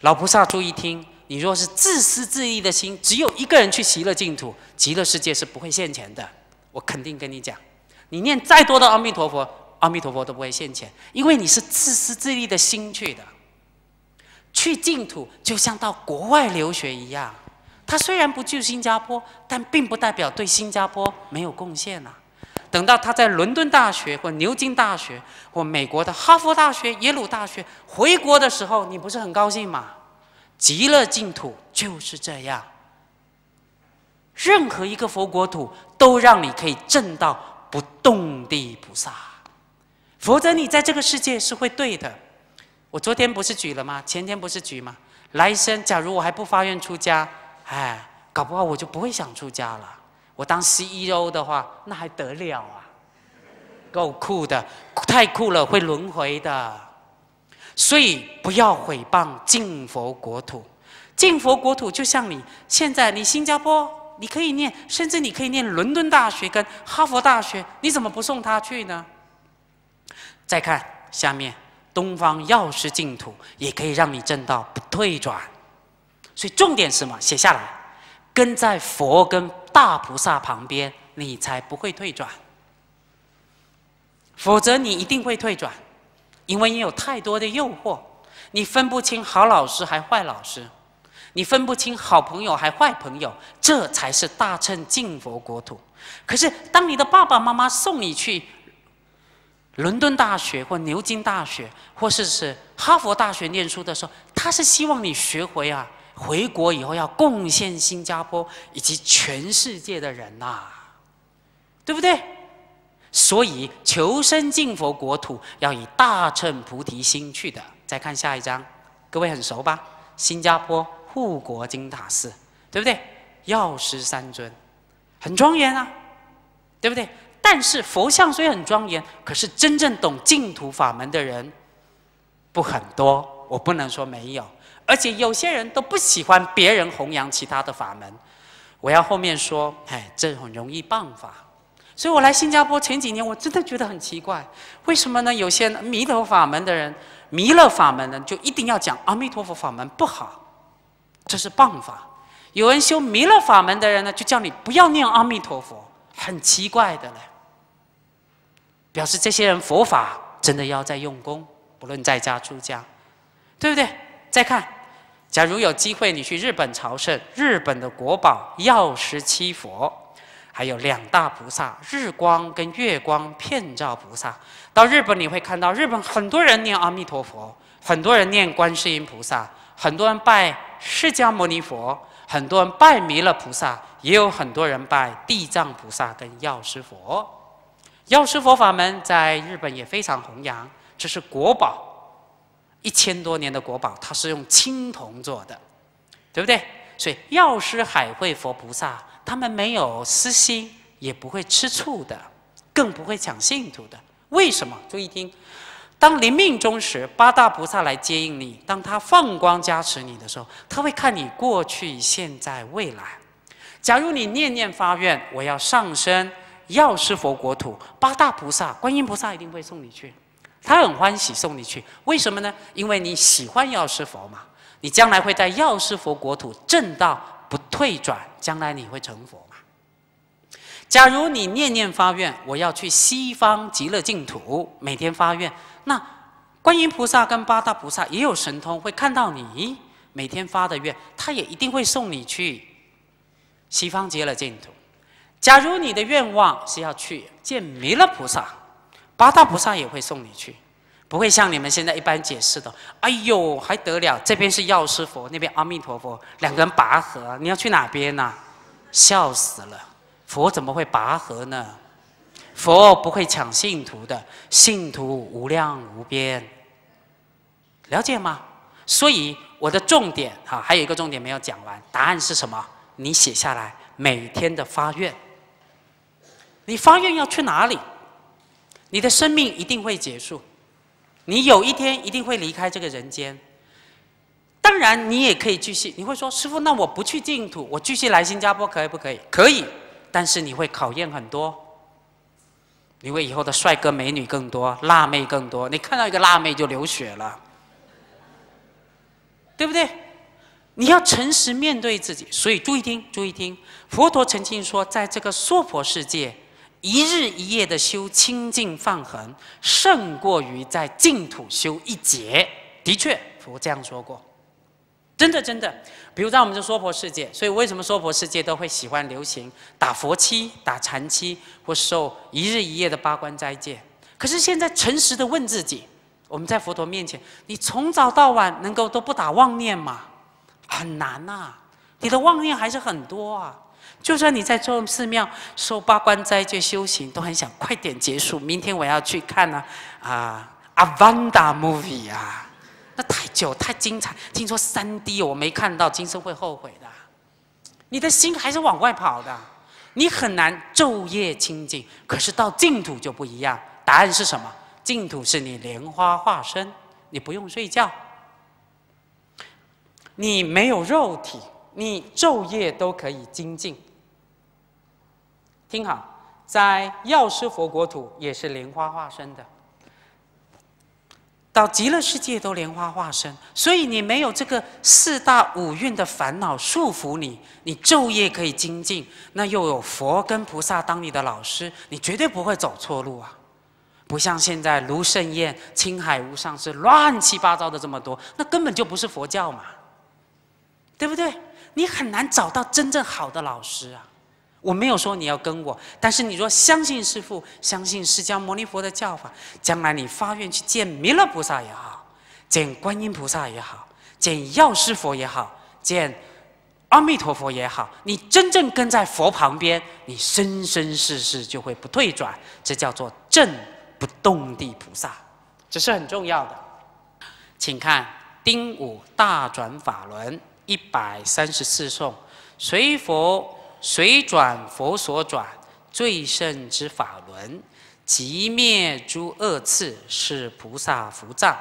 老菩萨注意听，你若是自私自利的心，只有一个人去极乐净土，极乐世界是不会现前的。我肯定跟你讲，你念再多的阿弥陀佛，阿弥陀佛都不会现前，因为你是自私自利的心去的。去净土就像到国外留学一样，他虽然不去新加坡，但并不代表对新加坡没有贡献啊。等到他在伦敦大学或牛津大学或美国的哈佛大学、耶鲁大学回国的时候，你不是很高兴吗？极乐净土就是这样，任何一个佛国土都让你可以证到不动地菩萨，否则你在这个世界是会对的。我昨天不是举了吗？前天不是举吗？来生假如我还不发愿出家，搞不好我就不会想出家了。我当 CEO 的话，那还得了啊？够酷的，太酷了，会轮回的。所以不要毁谤净佛国土。净佛国土就像你现在，你新加坡你可以念，甚至你可以念伦敦大学跟哈佛大学，你怎么不送他去呢？再看下面。东方药师净土也可以让你证到不退转，所以重点是什么？写下来，跟在佛跟大菩萨旁边，你才不会退转。否则你一定会退转，因为你有太多的诱惑，你分不清好老师还坏老师，你分不清好朋友还坏朋友，这才是大乘净佛国土。可是当你的爸爸妈妈送你去伦敦大学或牛津大学，或是哈佛大学念书的时候，他是希望你学回国以后要贡献新加坡以及全世界的人对不对？所以求生净佛国土要以大乘菩提心去的。再看下一章，各位很熟吧？新加坡护国金塔寺，对不对？药师三尊，很庄严啊，对不对？但是佛像虽很庄严，可是真正懂净土法门的人不很多，我不能说没有。而且有些人都不喜欢别人弘扬其他的法门。我要后面说，这很容易谤法。所以我来新加坡前几年，我真的觉得很奇怪，为什么呢？有些弥陀法门的人、弥勒法门呢，就一定要讲阿弥陀佛法门不好，这是谤法。有人修弥勒法门的人呢，就叫你不要念阿弥陀佛，很奇怪的嘞。表示这些人佛法真的要在用功，不论在家出家，对不对？再看，假如有机会你去日本朝圣，日本的国宝药师七佛，还有两大菩萨日光跟月光遍照菩萨。到日本你会看到，日本很多人念阿弥陀佛，很多人念观世音菩萨，很多人拜释迦牟尼佛，很多人拜弥勒菩萨，也有很多人拜地藏菩萨跟药师佛。药师佛法门在日本也非常弘扬，这是国宝，1000多年的国宝，它是用青铜做的，对不对？所以药师海会佛菩萨，他们没有私心，也不会吃醋的，更不会抢信徒的。为什么？注意听，当临命终时，八大菩萨来接应你，当他放光加持你的时候，他会看你过去、现在、未来。假如你念念发愿，我要上升药师佛国土，八大菩萨、观音菩萨一定会送你去，他很欢喜送你去。为什么呢？因为你喜欢药师佛嘛，你将来会在药师佛国土证到不退转，将来你会成佛嘛。假如你念念发愿，我要去西方极乐净土，每天发愿，那观音菩萨跟八大菩萨也有神通，会看到你每天发的愿，他也一定会送你去西方极乐净土。假如你的愿望是要去见弥勒菩萨，八大菩萨也会送你去，不会像你们现在一般解释的，哎呦还得了，这边是药师佛，那边阿弥陀佛，两个人拔河，你要去哪边啊？笑死了，佛怎么会拔河呢？佛不会抢信徒的，信徒无量无边，了解吗？所以我的重点还有一个重点没有讲完，答案是什么？你写下来，每天的发愿。你发愿要去哪里？你的生命一定会结束，你有一天一定会离开这个人间。当然，你也可以继续。你会说，师父，那我不去净土，我继续来新加坡可以不可以？可以，但是你会考验很多，因为以后的帅哥美女更多，辣妹更多。你看到一个辣妹就流血了， 对不对？你要诚实面对自己。所以注意听，注意听，佛陀曾经说，在这个娑婆世界，一日一夜的修清净放恒，胜过于在净土修一劫。的确，佛这样说过。真的真的，比如在我们这娑婆世界，所以为什么娑婆世界都会喜欢流行打佛七、打禅七，或受一日一夜的八关斋戒？可是现在诚实的问自己，我们在佛陀面前，你从早到晚能够都不打妄念吗？很难啊，你的妄念还是很多啊。就算你在做寺庙受八关斋戒修行，都很想快点结束，明天我要去看阿凡达 movie 啊。那太久太精彩，听说3D 我没看到，今生会后悔的。你的心还是往外跑的，你很难昼夜清净。可是到净土就不一样，答案是什么？净土是你莲花化身，你不用睡觉，你没有肉体，你昼夜都可以精进。听好，在药师佛国土也是莲花化身的。到极乐世界都莲花化身，所以你没有这个4大5蕴的烦恼束缚你，你昼夜可以精进，那又有佛跟菩萨当你的老师，你绝对不会走错路啊！不像现在卢胜彦、青海无上师乱七八糟的这么多，那根本就不是佛教嘛，对不对？你很难找到真正好的老师啊！我没有说你要跟我，但是你若相信师父，相信释迦牟尼佛的教法，将来你发愿去见弥勒菩萨也好，见观音菩萨也好，见药师佛也好，见阿弥陀佛也好，你真正跟在佛旁边，你生生世世就会不退转，这叫做正不动地菩萨，这是很重要的。请看丁午大转法轮134颂，随转佛所转，最胜之法轮，即灭诸恶刺，是菩萨福藏。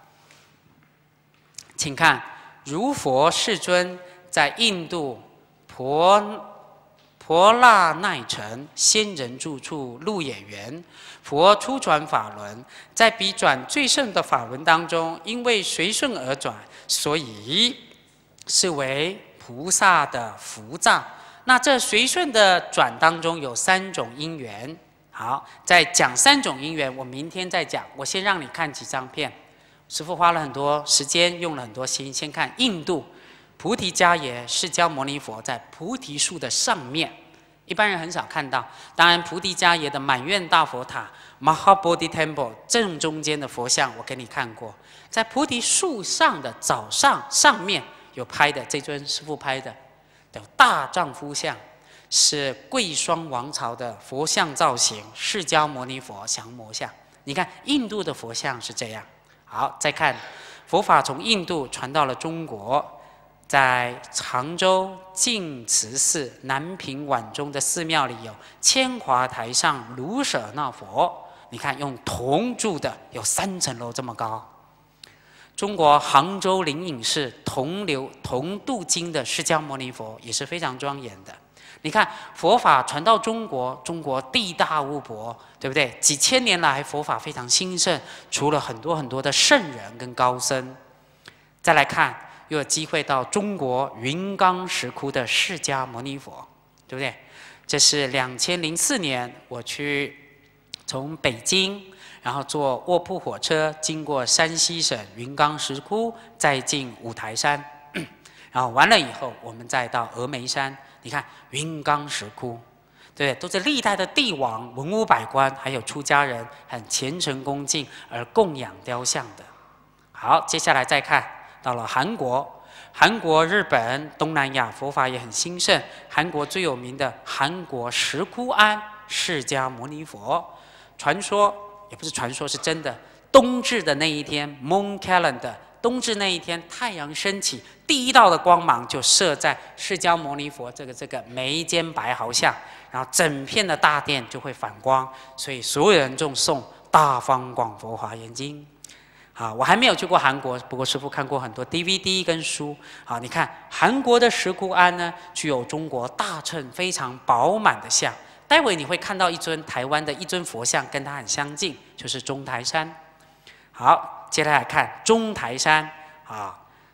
请看，如佛世尊在印度婆罗奈城仙人住处鹿野园，佛初转法轮，在彼转最胜的法轮当中，因为随顺而转，所以是为菩萨的福藏。那这随顺的转当中有3种因缘。好，在讲3种因缘，我明天再讲。我先让你看几张片。师父花了很多时间，用了很多心。先看印度菩提迦耶释迦牟尼佛在菩提树的上面，一般人很少看到。当然，菩提迦耶的满愿大佛塔 Mahabodhi Temple 正中间的佛像，我给你看过。在菩提树上的早上上面有拍的，这尊师父拍的。的大丈夫像是贵霜王朝的佛像造型，释迦牟尼佛降魔像。你看印度的佛像是这样。好，再看佛法从印度传到了中国，在常州净慈寺南屏晚钟的寺庙里有千华台上卢舍那佛，你看用铜铸的，有3层楼这么高。中国杭州灵隐寺铜镀金的释迦牟尼佛也是非常庄严的。你看佛法传到中国，中国地大物博，对不对？几千年来佛法非常兴盛，出了很多很多的圣人跟高僧。再来看，又有机会到中国云冈石窟的释迦牟尼佛，对不对？这是2004年我去从北京。然后坐卧铺火车经过山西省云冈石窟，再进五台山，然后完了以后，我们再到峨眉山。你看云冈石窟，对，都是历代的帝王、文武百官，还有出家人很虔诚恭敬而供养雕像的。好，接下来再看到了韩国，日本、东南亚佛法也很兴盛。韩国最有名的韩国石窟庵释迦牟尼佛，传说。也不是传说，是真的。冬至的那一天 ，Moon Calendar， 冬至那一天，太阳升起，第一道的光芒就射在释迦牟尼佛这个眉间白毫像，然后整片的大殿就会反光，所以所有人就诵《大方广佛华严经》。好，我还没有去过韩国，不过师父看过很多 DVD 跟书。好，你看韩国的石窟庵呢，具有中国大乘非常饱满的像。待会你会看到台湾的一尊佛像，跟它很相近，就是中台山。好，接下来看中台山啊，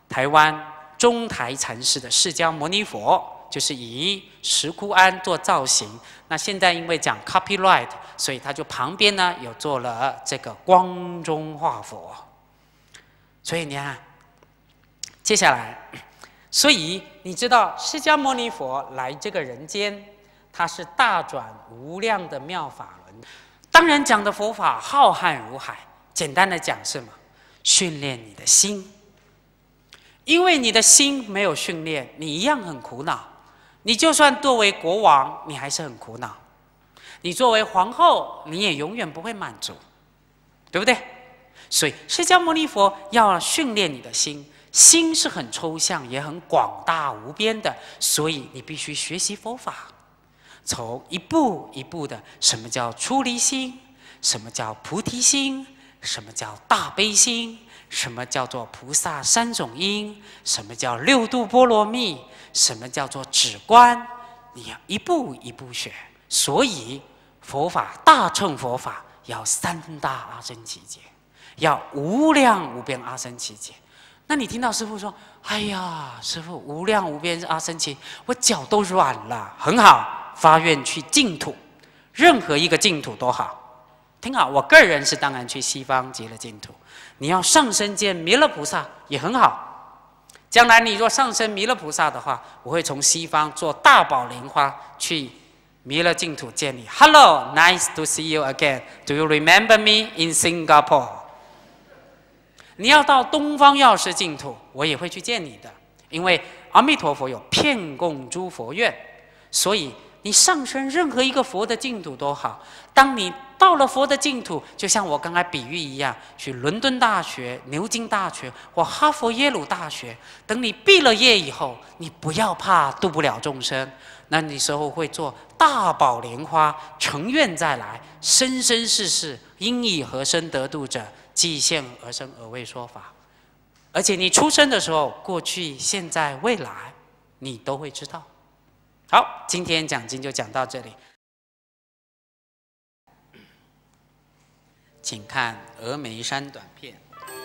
台湾中台禅师的释迦牟尼佛，就是以石窟庵做造型。那现在因为讲 copyright， 所以他就旁边呢有做了这个光中化佛。所以你看，接下来，所以你知道释迦牟尼佛来这个人间，他是大转无量的妙法轮。当然讲的佛法浩瀚如海，简单的讲是什么？训练你的心。因为你的心没有训练，你一样很苦恼。你就算作为国王，你还是很苦恼；你作为皇后，你也永远不会满足，对不对？所以释迦牟尼佛要训练你的心，心是很抽象，也很广大无边的，所以你必须学习佛法，从一步一步的，什么叫出离心，什么叫菩提心，什么叫大悲心，什么叫做菩萨三种因，什么叫六度波罗蜜，什么叫做止观，你要一步一步学。所以佛法大乘佛法要三大阿僧祇劫，要无量无边阿僧祇劫。那你听到师父说：“哎呀，师父无量无边阿僧祇，我脚都软了。”很好，发愿去净土，任何一个净土都好。听好，我个人是当然去西方极乐净土。你要上升见弥勒菩萨也很好。将来你若上升弥勒菩萨的话，我会从西方坐大宝莲花去弥勒净土见你。Hello, nice to see you again. Do you remember me in Singapore? 你要到东方药师净土，我也会去见你的，因为阿弥陀佛有遍供诸佛愿，所以你上升任何一个佛的净土都好。当你到了佛的净土，就像我刚才比喻一样，去伦敦大学、牛津大学或哈佛耶鲁大学，等你毕了业以后，你不要怕度不了众生，那你时候会做大宝莲花，成愿再来，生生世世因以何生得度者，即现而生而为说法。而且你出生的时候，过去、现在、未来，你都会知道。好，今天讲经就讲到这里。请看峨眉山短片。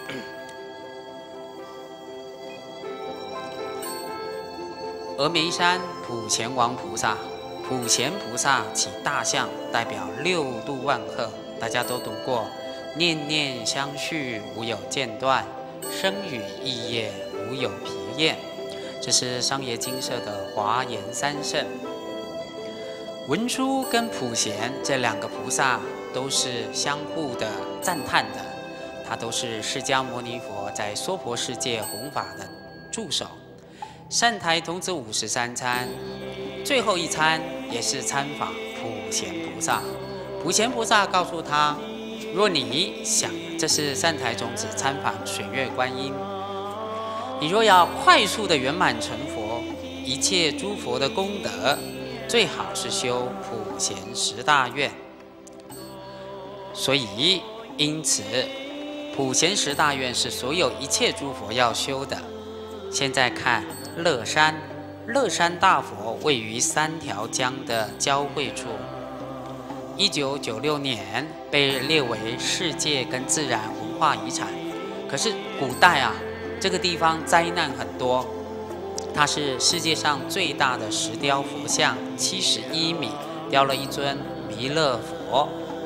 峨眉山普贤王菩萨，普贤菩萨起大象，代表六度万壑，大家都读过。念念相续，无有间断；生语意业，无有疲厌。这是商业精舍的华严三圣。文殊跟普贤这两个菩萨都是相互的赞叹的，他都是释迦牟尼佛在娑婆世界弘法的助手。善财童子53参，最后一参也是参访普贤菩萨。普贤菩萨告诉他：若你想，这是善财童子参访水月观音，你若要快速的圆满成佛，一切诸佛的功德，最好是修普贤10大愿。所以，因此，普贤10大愿是所有一切诸佛要修的。现在看乐山，乐山大佛位于3条江的交汇处。1996年被列为世界跟自然文化遗产。可是古代啊，这个地方灾难很多。它是世界上最大的石雕佛像，71米，雕了一尊弥勒佛。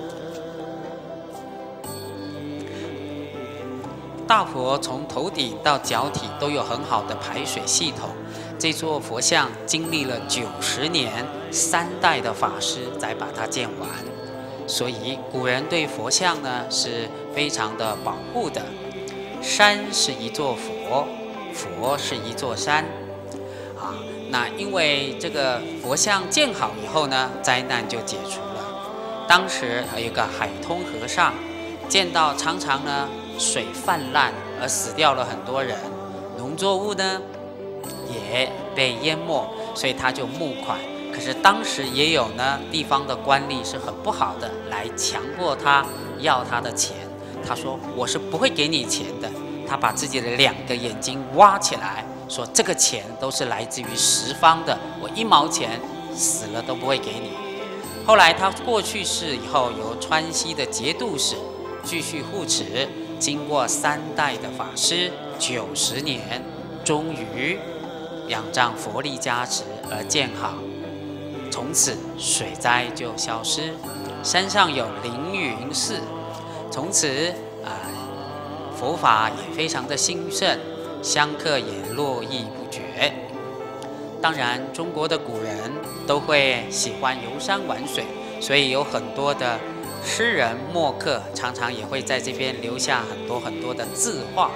大佛从头顶到脚体都有很好的排水系统。这座佛像经历了90年，3代的法师才把它建完。所以古人对佛像呢是非常的保护的。山是一座佛，佛是一座山。那因为这个佛像建好以后呢，灾难就解除了。当时有一个海通和尚，见到常常呢水泛滥而死掉了很多人，农作物呢也被淹没，所以他就募款。可是当时也有呢地方的官吏是很不好的，来强迫他要他的钱。他说：“我是不会给你钱的。”他把自己的2个眼睛挖起来，说：“这个钱都是来自于十方的，我1毛钱死了都不会给你。”后来他过去世以后，由川西的节度使继续护持，经过3代的法师，90年终于仰仗佛力加持而建好，从此水灾就消失，山上有凌云寺，从此佛法也非常的兴盛，香客也络绎不绝。当然，中国的古人都会喜欢游山玩水，所以有很多的诗人墨客常常也会在这边留下很多很多的字画。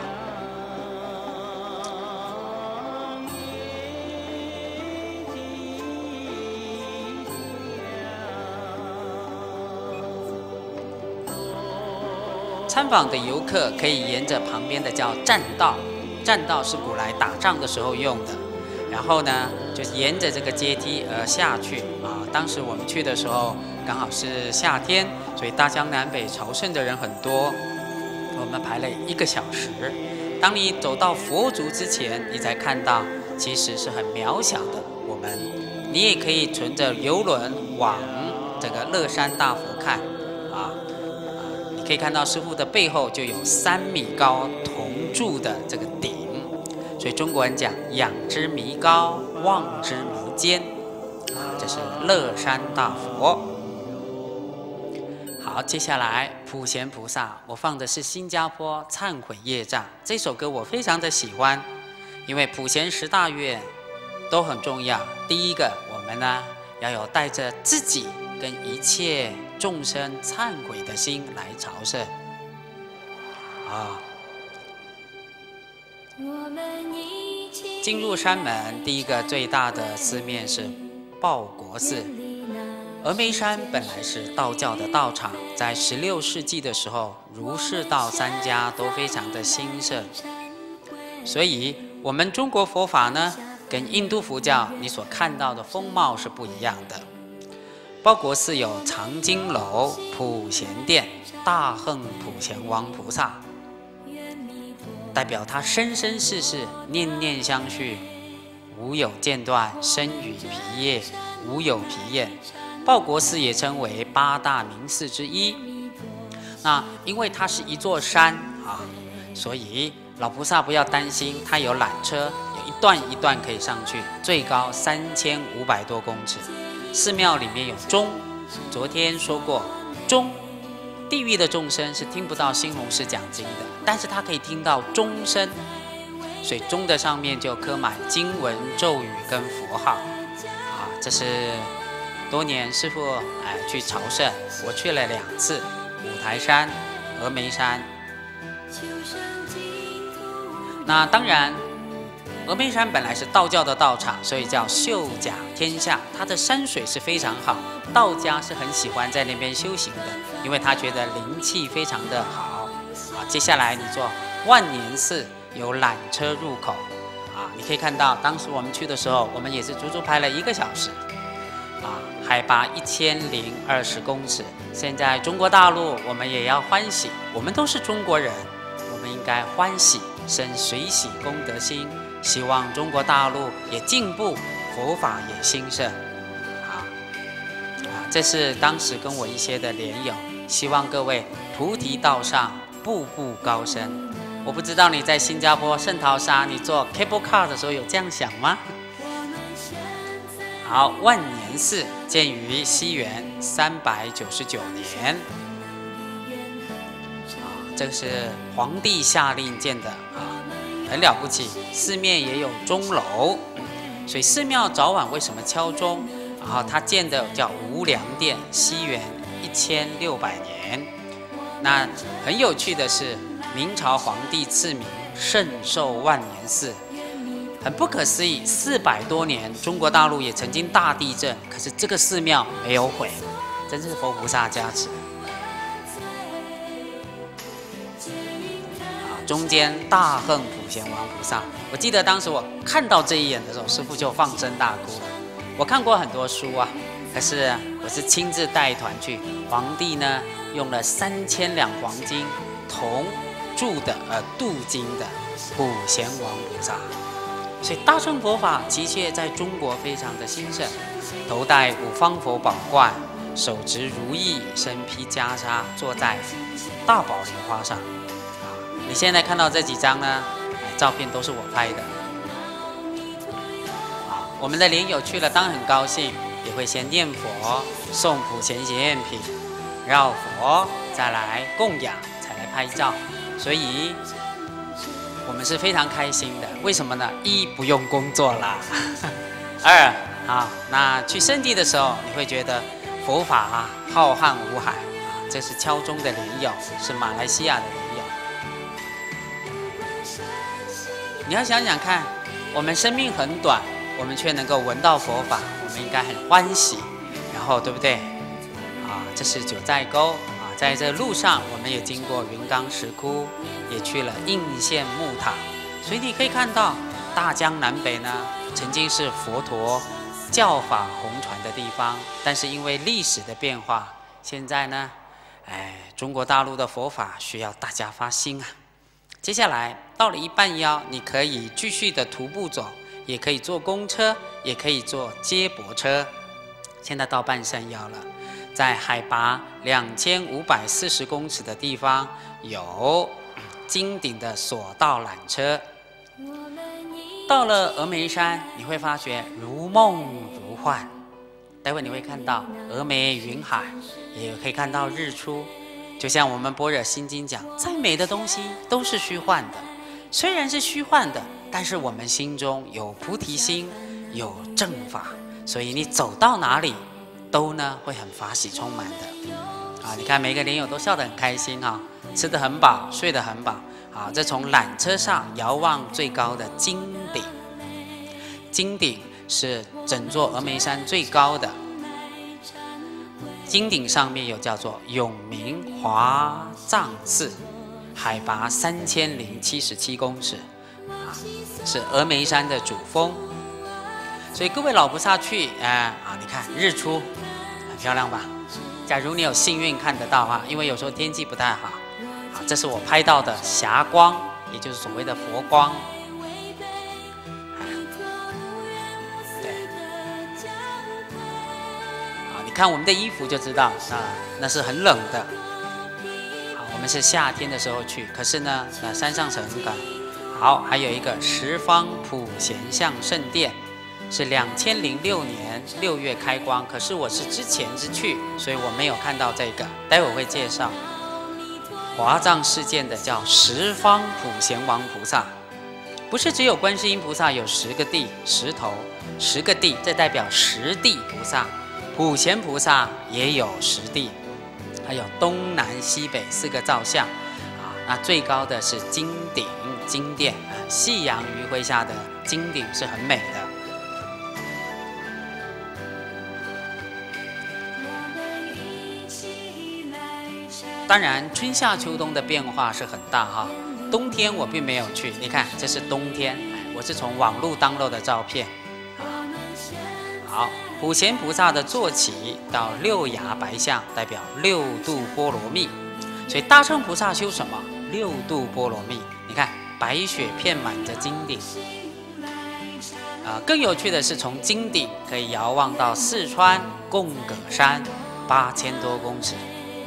参访的游客可以沿着旁边的叫栈道，栈道是古来打仗的时候用的。然后呢，就沿着这个阶梯而下去啊。当时我们去的时候刚好是夏天，所以大江南北朝圣的人很多。我们排了1个小时。当你走到佛足之前，你才看到其实是很渺小的我们。你也可以乘着游轮往这个乐山大佛看啊。你可以看到师父的背后就有3米高铜柱的这个顶。所以中国人讲仰之弥高，望之弥坚，这是乐山大佛。好，接下来普贤菩萨，我放的是新加坡忏悔业障这首歌，我非常的喜欢，因为普贤10大愿都很重要。第一个，我们呢要有带着自己跟一切众生忏悔的心来朝圣啊。进入山门，第一个最大的寺面是报国寺。峨眉山本来是道教的道场，在16世纪的时候，儒释道3家都非常的兴盛，所以我们中国佛法呢，跟印度佛教你所看到的风貌是不一样的。报国寺有藏经楼、普贤殿、大横普贤王菩萨。代表他生生世世念念相续，无有间断，生与疲业，无有疲厌。报国寺也称为8大名寺之一。那因为它是一座山啊，所以老菩萨不要担心，它有缆车，有一段一段可以上去，最高3500多公尺。寺庙里面有钟，昨天说过钟。地狱的众生是听不到新弘师讲经的，但是他可以听到钟声，所以钟的上面就刻满经文、咒语跟佛号啊。这是多年师父去朝圣，我去了2次，五台山、峨眉山。那当然，峨眉山本来是道教的道场，所以叫秀甲天下，它的山水是非常好，道家是很喜欢在那边修行的，因为他觉得灵气非常的好。好，接下来你坐万年寺，有缆车入口啊，你可以看到当时我们去的时候，我们也是足足排了1个小时啊，海拔1020公尺。现在中国大陆我们也要欢喜，我们都是中国人，我们应该欢喜，生随喜功德心，希望中国大陆也进步，佛法也兴盛。这是当时跟我一些的莲友，希望各位菩提道上步步高升。我不知道你在新加坡圣淘沙，你坐 cable car 的时候有这样想吗？好，万年寺建于西元399年，这个是皇帝下令建的啊，很了不起。寺面也有钟楼，所以寺庙早晚为什么敲钟？然后他建的叫无量殿，西元1600年。那很有趣的是，明朝皇帝赐名圣寿万年寺，很不可思议。400多年，中国大陆也曾经大地震，可是这个寺庙没有毁，真是佛菩萨加持。中间大横普贤王菩萨，我记得当时我看到这一眼的时候，师父就放声大哭了。我看过很多书啊，可是我是亲自带团去，皇帝呢用了3000两黄金铜铸的镀金的普贤王菩萨，所以大乘佛法的确在中国非常的兴盛。头戴五方佛宝冠，手执如意，身披袈裟，坐在大宝莲花上。你现在看到这几张呢，照片都是我拍的。 我们的莲友去了，当然很高兴，也会先念佛、送普贤行愿品、绕佛，再来供养，才来拍照。所以，我们是非常开心的。为什么呢？一不用工作啦，二那去圣地的时候，你会觉得佛法浩瀚无海这是敲钟的莲友，是马来西亚的莲友。你要想想看，我们生命很短，我们却能够闻到佛法，我们应该很欢喜，然后对不对？这是九寨沟在这路上，我们也经过云冈石窟，也去了应县木塔，所以你可以看到大江南北呢，曾经是佛陀教法弘传的地方，但是因为历史的变化，现在呢，中国大陆的佛法需要大家发心啊。接下来到了一半腰，你可以继续的徒步走，也可以坐公车，也可以坐接驳车。现在到半山腰了，在海拔2540公尺的地方，有金顶的索道缆车。到了峨眉山，你会发觉如梦如幻。待会你会看到峨眉云海，也可以看到日出。就像我们般若心经讲，再美的东西都是虚幻的。虽然是虚幻的，但是我们心中有菩提心，有正法，所以你走到哪里都呢会很法喜充满的。你看每个莲友都笑得很开心吃得很饱，睡得很饱。这从缆车上遥望最高的金顶，金顶是整座峨眉山最高的。金顶上面有叫做永明华藏寺，海拔3077公尺，是峨眉山的主峰。所以各位老菩萨去，你看日出很漂亮吧？假如你有幸运看得到因为有时候天气不太好，这是我拍到的霞光，也就是所谓的佛光。你看我们的衣服就知道，那是很冷的。我们是夏天的时候去，可是呢，山上是很高。好，还有一个十方普贤向圣殿，是2006年6月开光，可是我是之前去，所以我没有看到这个，待会我会介绍。华藏世界的叫十方普贤王菩萨，不是只有观世音菩萨有10个地10头10个地，这代表10地菩萨。普贤菩萨也有10地，还有东南西北4个造像那最高的是金顶金殿夕阳余晖下的金顶是很美的。当然春夏秋冬的变化是很大冬天我并没有去，你看这是冬天，我是从网络download的照片。好，普贤菩萨的坐骑到6牙白象，代表6度波罗蜜。所以大乘菩萨修什么？6度波罗蜜。你看白雪遍满着金顶。更有趣的是，从金顶可以遥望到四川贡葛山8000多公尺。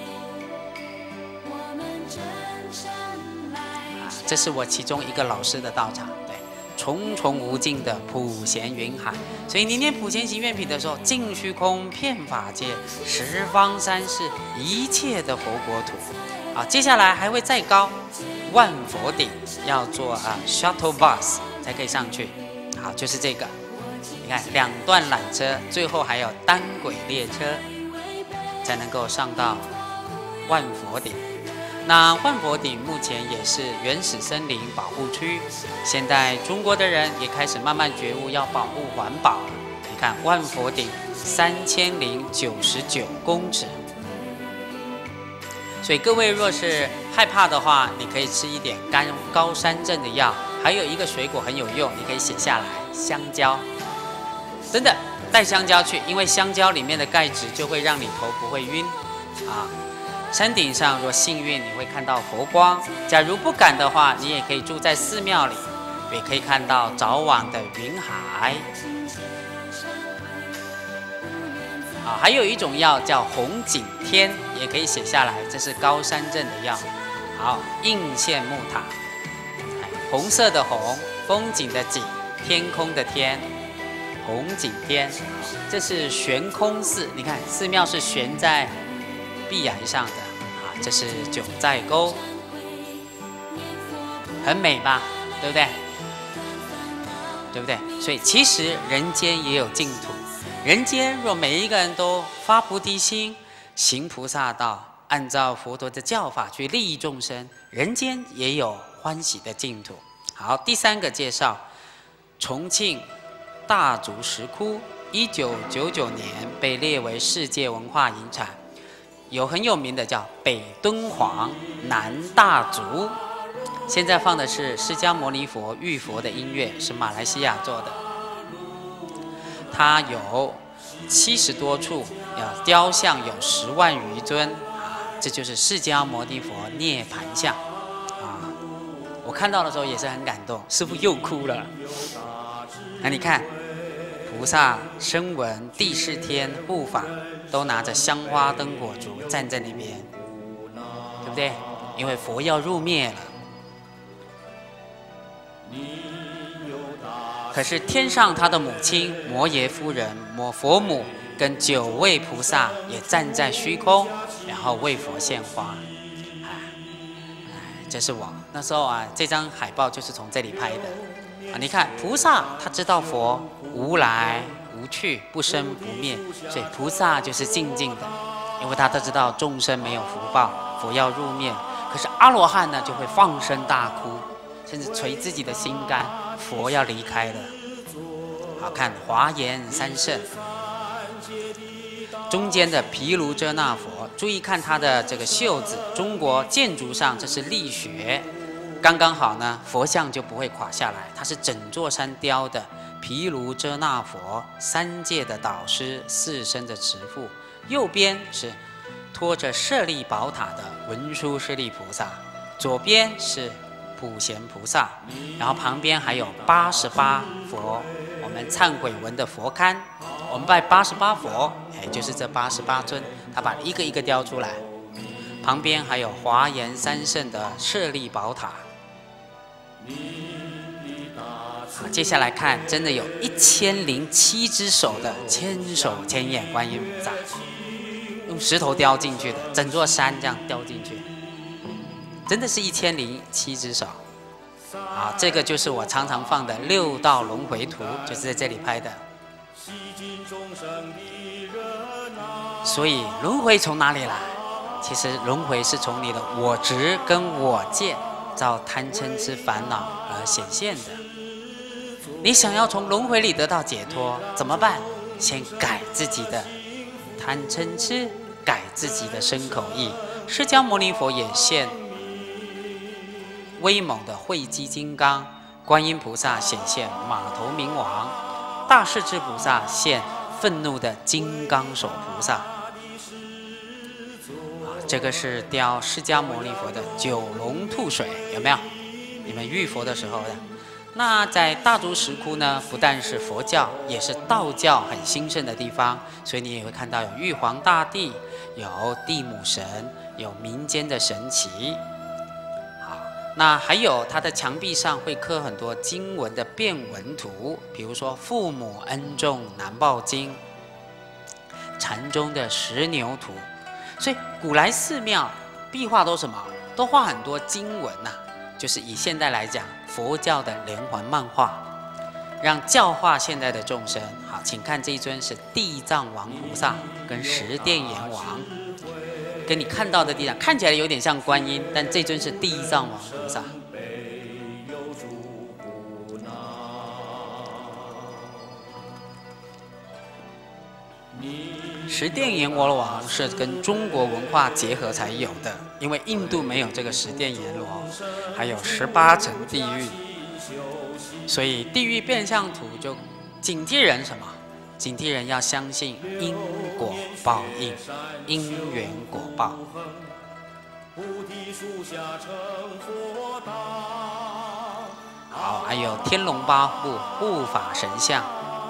这是我其中一个老师的道场。重重无尽的普贤云海，所以你念普贤行愿品的时候，尽虚空遍法界，十方三世一切的佛国土。接下来还会再高，万佛顶要坐shuttle bus 才可以上去。好，就是这个，你看2段缆车，最后还有单轨列车，才能够上到万佛顶。那万佛顶目前也是原始森林保护区，现在中国的人也开始慢慢觉悟要保护环保了。你看万佛顶3099公尺，所以各位若是害怕的话，你可以吃一点高山症的药，还有一个水果很有用，你可以写下来，香蕉。真的带香蕉去，因为香蕉里面的钙质就会让你头不会晕山顶上若幸运，你会看到佛光；假如不敢的话，你也可以住在寺庙里，也可以看到早晚的云海。还有一种药叫红景天，也可以写下来，这是高山症的药。好，应县木塔，红色的红，风景的景，天空的天。 红景天，这是悬空寺，你看寺庙是悬在壁崖上的啊，这是九寨沟，很美吧？对不对？对不对？所以其实人间也有净土，人间若每一个人都发菩提心，行菩萨道，按照佛陀的教法去利益众生，人间也有欢喜的净土。好，第三个介绍，重庆大竹石窟，1999年被列为世界文化遗产，有很有名的叫北敦煌、南大竹。现在放的是释迦牟尼佛浴佛的音乐，是马来西亚做的。它有70多处，雕像有10万余尊啊，这就是释迦牟尼佛涅盘像啊。我看到的时候也是很感动，师父又哭了。那你看，菩萨、声闻、帝释天、护法都拿着香花灯火烛站在那边，对不对？因为佛要入灭了。可是天上他的母亲摩耶夫人、佛母跟9位菩萨也站在虚空，然后为佛献花。这是我那时候啊，这张海报就是从这里拍的啊。你看菩萨他知道佛无来无去，不生不灭，所以菩萨就是静静的，因为他都知道众生没有福报，佛要入灭。可是阿罗汉呢，就会放声大哭，甚至捶自己的心肝，佛要离开了。好看华严三圣，中间的毗卢遮那佛，注意看它的这个袖子，中国建筑上这是力学，刚刚好呢，佛像就不会垮下来。它是整座山雕的毗卢遮那佛，3界的导师，4身的持父。右边是拖着舍利宝塔的文殊师利菩萨，左边是普贤菩萨，然后旁边还有88佛，我们忏悔文的佛龛，我们拜88佛，就是这88尊，他把一个一个雕出来。旁边还有华严三圣的舍利宝塔。好，接下来看，真的有1007只手的千手千眼观音菩萨，用石头雕进去的，整座山这样雕进去。真的是1007只手，啊，这个就是我常常放的6道轮回图，就是在这里拍的。所以轮回从哪里来？其实轮回是从你的我执跟我见，照贪嗔痴烦恼而显现的。你想要从轮回里得到解脱，怎么办？先改自己的贪嗔痴，改自己的身口意。释迦牟尼佛也现威猛的慧基金刚，观音菩萨显现马头明王，大势至菩萨现愤怒的金刚手菩萨。这个是雕释迦牟尼佛的9龙吐水，有没有？你们浴佛的时候的。那在大竹石窟呢，不但是佛教，也是道教很兴盛的地方，所以你也会看到有玉皇大帝，有地母神，有民间的神祇。好，那还有它的墙壁上会刻很多经文的变文图，比如说父母恩重难报经，禅宗的石牛图。所以古来寺庙壁画都什么？都画很多经文呐，就是以现代来讲，佛教的连环漫画，让教化现代的众生。好，请看这一尊是地藏王菩萨跟十殿阎王，跟你看到的地藏看起来有点像观音，但这尊是地藏王菩萨。十殿阎罗王是跟中国文化结合才有的，因为印度没有这个十殿阎罗，还有18层地狱，所以地狱变相图就警惕人什么？警惕人要相信因果报应，因缘果报。好，还有天龙八部护法神像。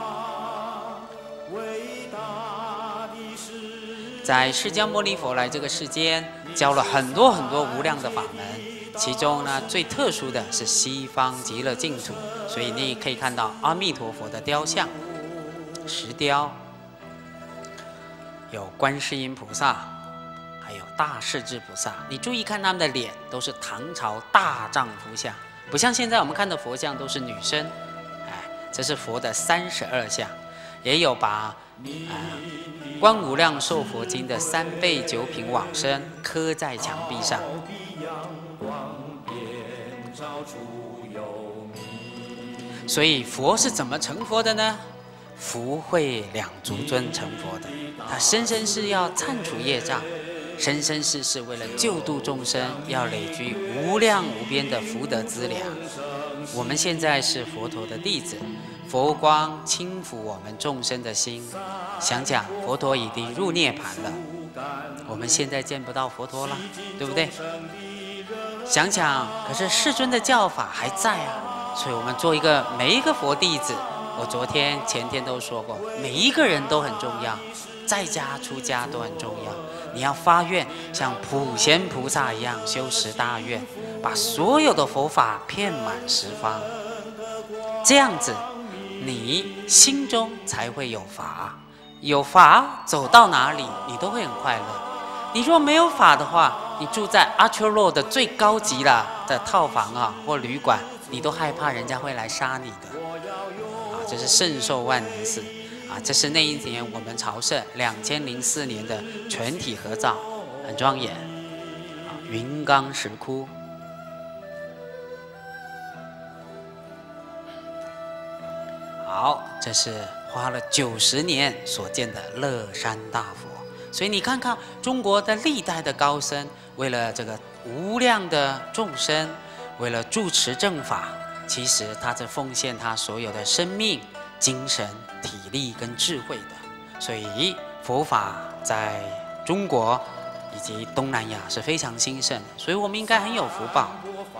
在释迦牟尼佛来这个世间，教了很多很多无量的法门，其中呢最特殊的是西方极乐净土，所以你可以看到阿弥陀佛的雕像。 石雕，有观世音菩萨，还有大势至菩萨。你注意看他们的脸，都是唐朝大丈夫像，不像现在我们看的佛像都是女生。这是佛的32相，也有把观无量寿佛经的3倍9品往生刻在墙壁上。所以佛是怎么成佛的呢？福慧两足尊成佛的，他生生世要忏除业障，生生世是为了救度众生，要累积无量无边的福德资粮。我们现在是佛陀的弟子，佛光轻抚我们众生的心。想想佛陀已经入涅槃了，我们现在见不到佛陀了，对不对？想想，可是世尊的教法还在啊，所以我们做每一个佛弟子，我昨天前天都说过，每一个人都很重要，在家出家都很重要。你要发愿，像普贤菩萨一样修10大愿，把所有的佛法遍满十方，这样子你心中才会有法，有法走到哪里你都会很快乐。你若没有法的话，你住在阿丘洛的最高级的套房啊或旅馆，你都害怕人家会来杀你的啊！这是圣寿万年寺啊，这是那一年我们朝圣2004年的全体合照，很庄严啊，云冈石窟。好，这是花了90年所建的乐山大佛。所以你看看中国的历代的高僧，为了这个无量的众生，为了住持正法，其实他是奉献他所有的生命、精神、体力跟智慧的。所以佛法在中国以及东南亚是非常兴盛的，所以我们应该很有福报。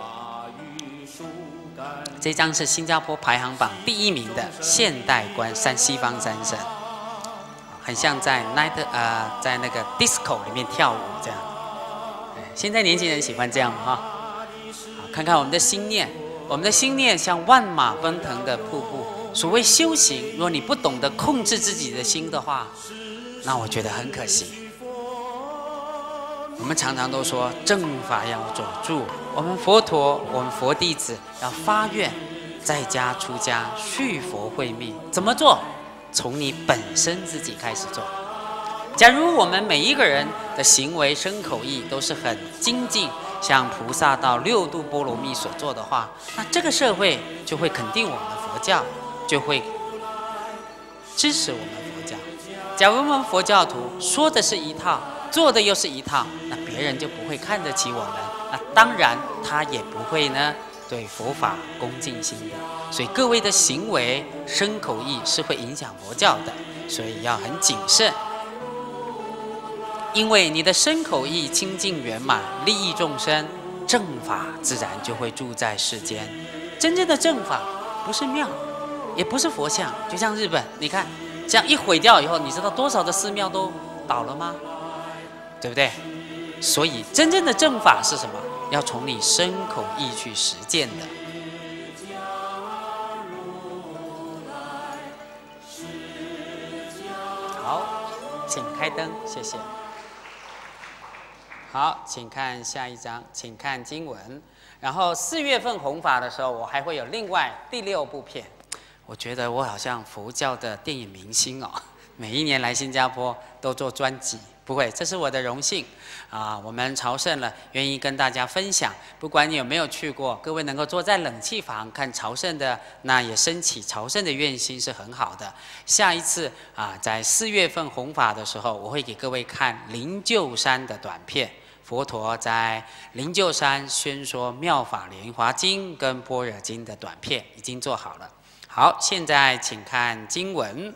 这张是新加坡排行榜第1名的现代观西方三圣，很像在在那个 disco 里面跳舞这样。现在年轻人喜欢这样哈。好，看看我们的心念，我们的心念像万马奔腾的瀑布。所谓修行，如果你不懂得控制自己的心的话，那我觉得很可惜。我们常常都说正法要守住，我们佛陀，我们佛弟子要发愿，在家出家续佛慧命，怎么做？从你本身自己开始做。假如我们每一个人的行为、身口意都是很精进，像菩萨到6度波罗蜜所做的话，那这个社会就会肯定我们的佛教，就会支持我们佛教。假如我们佛教徒说的是一套，做的又是一套，那别人就不会看得起我们，那当然他也不会呢对佛法恭敬心的。所以各位的行为、身口意是会影响佛教的，所以要很谨慎。因为你的身口意清净圆满，利益众生，正法自然就会住在世间。真正的正法不是庙，也不是佛像，就像日本，你看这样一毁掉以后，你知道多少的寺庙都倒了吗？对不对？所以真正的正法是什么？要从你身口意去实践的。好，请开灯，谢谢。好，请看下一章，请看经文。然后4月份弘法的时候，我还会有另外第6部片。我觉得我好像佛教的电影明星哦，每一年来新加坡都做专辑。不会，这是我的荣幸啊！我们朝圣了，愿意跟大家分享。不管你有没有去过，各位能够坐在冷气房看朝圣的，那也升起朝圣的愿心是很好的。下一次啊，在4月份弘法的时候，我会给各位看灵鹫山的短片。佛陀在灵鹫山宣说《妙法莲华经》跟《般若经》的短片已经做好了。好，现在请看经文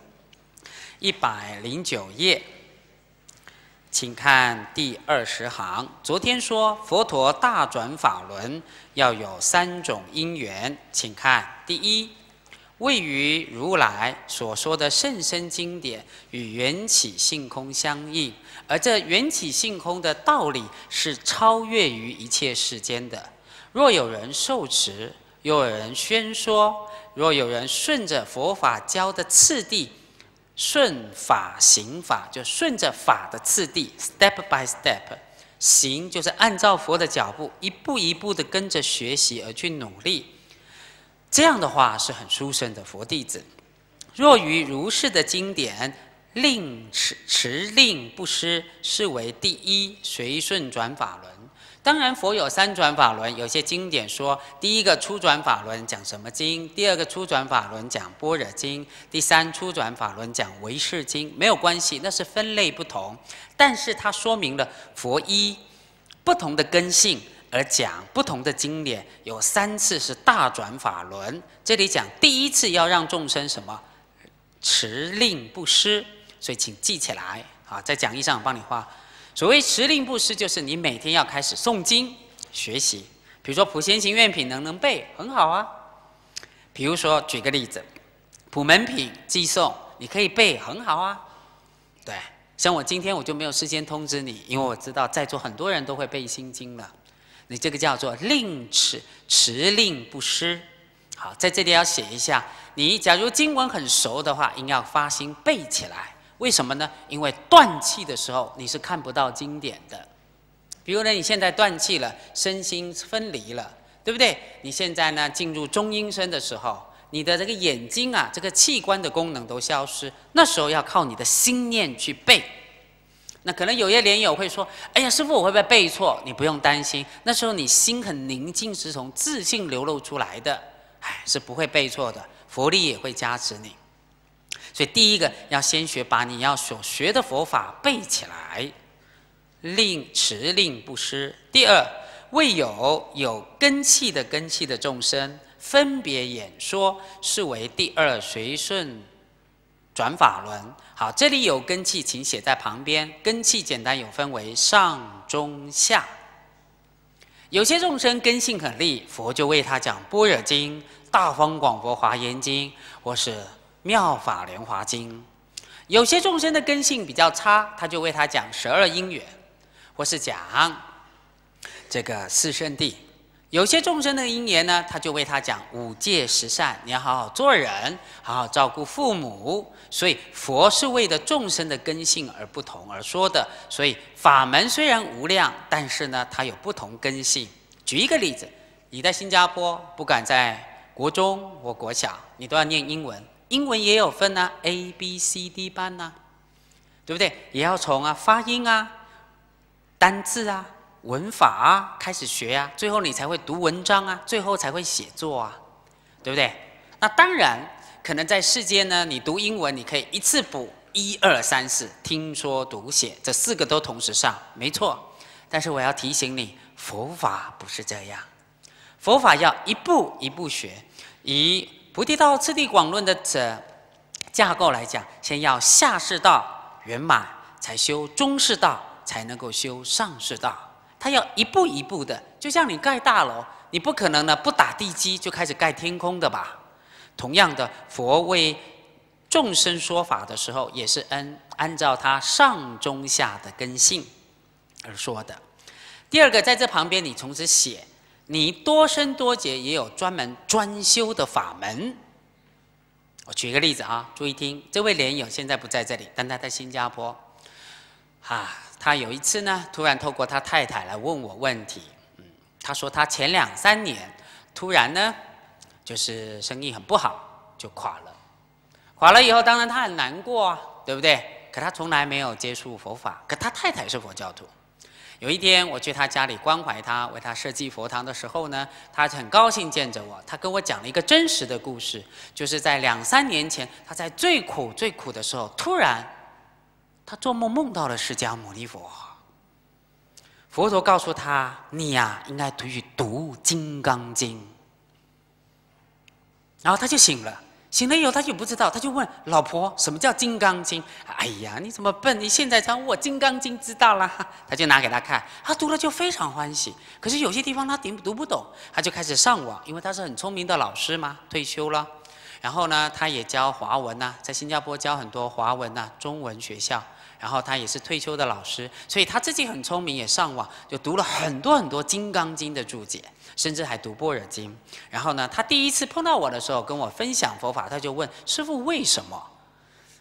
109页。请看第20行。昨天说佛陀大转法轮要有3种因缘，请看第一，位于如来所说的甚深经典与缘起性空相应，而这缘起性空的道理是超越于一切世间的。若有人受持，若有人宣说，若有人顺着佛法教的次第顺法行法，就顺着法的次第 ，step by step。行就是按照佛的脚步，一步一步的跟着学习而去努力。这样的话是很殊胜的佛弟子。若于如是的经典，令持令不失，是为第一随顺转法轮。当然，佛有三转法轮，有些经典说，第一个初转法轮讲什么经，第二个初转法轮讲般若经，第三初转法轮讲唯识经，没有关系，那是分类不同。但是它说明了佛依不同的根性而讲不同的经典，有3次是大转法轮。这里讲第一次要让众生什么？持令不失，所以请记起来啊，在讲义上帮你画。所谓持令不失，就是你每天要开始诵经学习。比如说普贤行愿品能背，很好啊。比如说举个例子，普门品寄诵，你可以背，很好啊。对，像我今天我就没有事先通知你，因为我知道在座很多人都会背心经了。你这个叫做令持令不失。好，在这里要写一下，你假如经文很熟的话，应要发心背起来。为什么呢？因为断气的时候你是看不到经典的。比如呢，你现在断气了，身心分离了，对不对？你现在呢进入中阴身的时候，你的这个眼睛啊，这个器官的功能都消失，那时候要靠你的心念去背。那可能有些莲友会说：“哎呀，师父，我会不会背错？”你不用担心，那时候你心很宁静，是从自信流露出来的，是不会背错的，佛力也会加持你。所以第一个要先学，把你要所学的佛法背起来，持令不失。第二，为有根器的众生，分别演说，是为第二随顺转法轮。好，这里有根器，请写在旁边。根器简单有分为上中下。有些众生根性很利，佛就为他讲般若经、大方广佛华严经，或是妙法莲华经。有些众生的根性比较差，他就为他讲12因缘，或是讲这个四圣谛。有些众生的因缘呢，他就为他讲5戒10善，你要好好做人，好好照顾父母。所以佛是为了众生的根性而不同而说的。所以法门虽然无量，但是呢，它有不同根性。举一个例子，你在新加坡，不管在国中或国小，你都要念英文。英文也有分啊 ，A、B、C、D 班啊，对不对？也要从发音啊、单字啊、文法啊开始学啊，最后你才会读文章啊，最后才会写作啊，对不对？那当然，可能在世间呢，你读英文你可以一次补1、2、3、4，听说读写这4个都同时上，没错。但是我要提醒你，佛法不是这样，佛法要一步一步学。以菩提道次第广论的架构来讲，先要下士道圆满，才修中士道，才能够修上士道。它要一步一步的，就像你盖大楼，你不可能呢不打地基就开始盖天空的吧？同样的，佛为众生说法的时候，也是按照他上中下的根性而说的。第二个，在这旁边你从此写，你多生多劫也有专门专修的法门。我举一个例子啊，注意听。这位莲友现在不在这里，但他在新加坡。他有一次呢，突然透过他太太来问我问题。他说他前2、3年突然呢，就是生意很不好，就垮了。垮了以后，当然他很难过啊，对不对？可他从来没有接触佛法，可他太太是佛教徒。有一天我去他家里关怀他，为他设计佛堂的时候呢，他很高兴见着我。他跟我讲了一个真实的故事，就是在2、3年前，他在最苦的时候，突然他做梦梦到了释迦牟尼佛。佛陀告诉他：“你呀，应该去读《金刚经》。”然后他就醒了。醒了以后，他就不知道，他就问老婆：“什么叫《金刚经》？”哎呀，你怎么笨？你现在才问我《金刚经》知道啦？他就拿给他看，他读了就非常欢喜。可是有些地方他读不懂，他就开始上网，因为他是很聪明的老师嘛，退休了。然后呢，他也教华文啊，在新加坡教很多华文啊、中文学校。然后他也是退休的老师，所以他自己很聪明，也上网就读了很多《金刚经》的注解，甚至还读《般若经》。然后呢，他第一次碰到我的时候，跟我分享佛法，他就问师父：“为什么